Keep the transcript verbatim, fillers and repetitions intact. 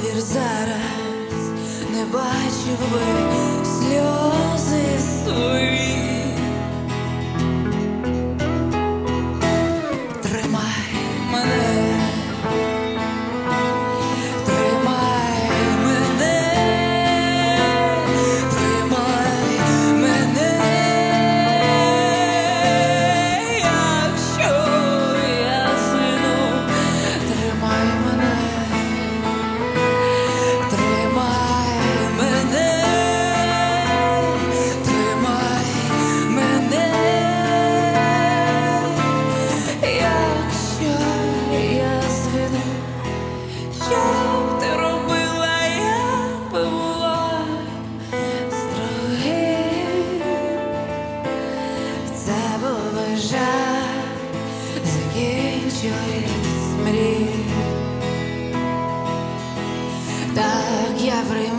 повір, зараз не бачив би сльози свої. Тримай мене, тримай мене, тримай мене, якщо я згину, тримай мене, тримай мене, тримай мене, якщо я згину. Що б ти робила, як би була з другим? Це був би жаль, закінчились мрії. Так я прийму